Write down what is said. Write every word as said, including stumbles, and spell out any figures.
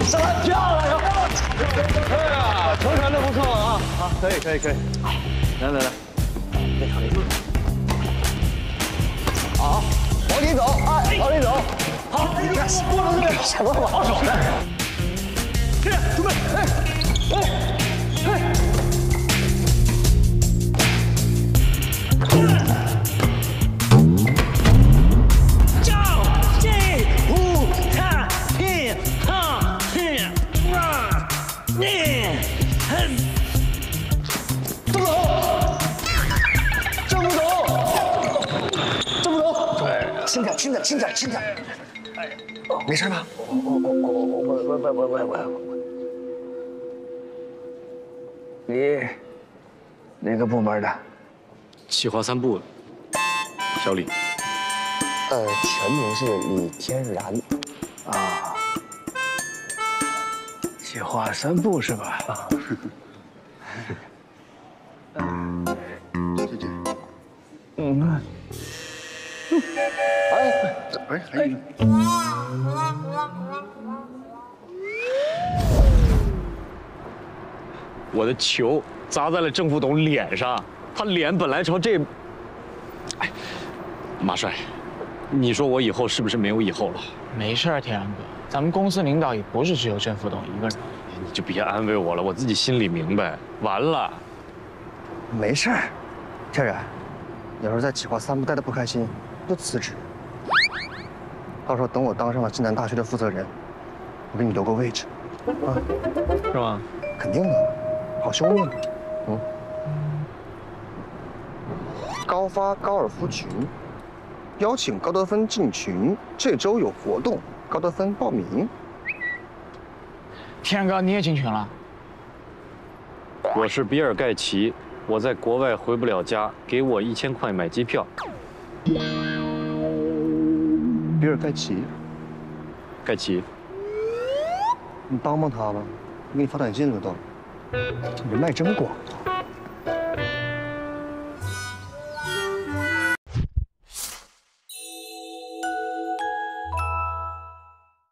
上来漂亮！哎呀，球传的不错啊！好，可以可以可以。来来来，别躺着。好，往里走，哎，往里走。好，你看，不能这边，什么好手的？是，准备，哎，哎，哎。 轻点，轻点，轻点，轻点。哎，没事吧？我我我我我我我我我我。你哪个部门的？ 企划三部，小李。 呃，全名是李天然。啊。企划三部是吧？啊。嗯，对对对。嗯。 哎，哎，还有， 我的球砸在了郑副董脸上，他脸本来朝这……哎，马帅，你说我以后是不是没有以后了？ 没事，天然哥，咱们公司领导也不是只有郑副董一个人。 你就别安慰我了，我自己心里明白。完了， 没事，天然，要是在企划三部待的不开心，就辞职。 到时候等我当上了暨南大学的负责人，我给你留个位置，啊， 是吗？ 肯定的，好兄弟嘛。嗯。高发高尔夫群，邀请高得分进群，这周有活动，高得分报名。 天然哥，你也进群了？ 我是比尔盖奇，我在国外回不了家，给我一千块买机票。 比尔盖奇， 盖奇， 你帮帮他吧，我给你发短信了都，人脉真广。